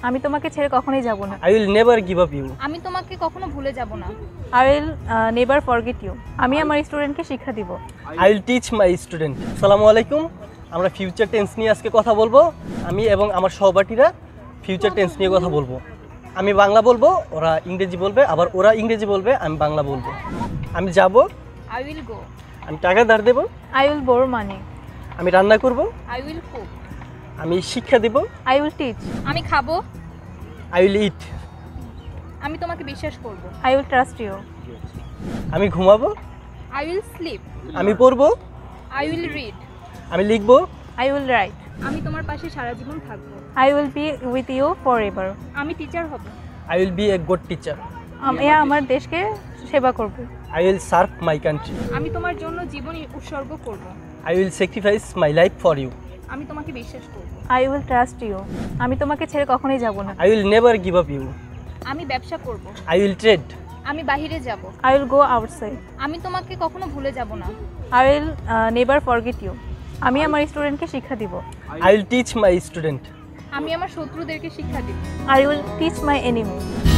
আমি তোমাকে ছেড়ে কখনোই যাব না। I will never give up you. আমি তোমাকে কখনো ভুলে যাব না। I will never forget you. আমি আমার স্টুডেন্টকে শিক্ষা দিব। I will teach my student. আসসালামু আলাইকুম। আমরা ফিউচার টেন্স নিয়ে আজকে কথা বলবো। আমি এবং আমার সহপাঠীরা ফিউচার টেন্স নিয়ে কথা বলবো। আমি বাংলা বলবো, ওরা ইংরেজি বলবে, আবার ওরা ইংরেজি বলবে, আমি বাংলা বলবো। আমি যাব, I will go. আমি টাকা ধার দেব, I will borrow money. আমি রান্না করব, I will cook. আমি শিক্ষা দেব, I will teach. আমি খাবো, I will eat. আমি তোমাকে বিশ্বাস করব। I will trust you. আমি ঘুমাবো, I will sleep. আমি পড়বো, I will read. আমি লিখবো, I will write. আমি তোমার পাশে সারা জীবন থাকব। I will be with you forever. আমি টিচার হব। I will be a good teacher. আমি আমার দেশকে সেবা করব। I will serve my country. আমি তোমার জন্য জীবন উৎসর্গ করব। I will sacrifice my life for you. আমি তোমাকে বিশ্বাস করব। I will trust you. আমি তোমাকে ছেড়ে কখনোই যাব না। I will never give up you. আমি ব্যবসা করব। I will trade. আমি বাহিরে যাব। I will go outside. আমি তোমাকে কখনো ভুলে যাব না। I will never forget you. আমি আমার স্টুডেন্টকে শিক্ষা দিব। I will teach my student. আমি আমার শত্রুদেরকে শিক্ষা দেব। I will teach my enemy.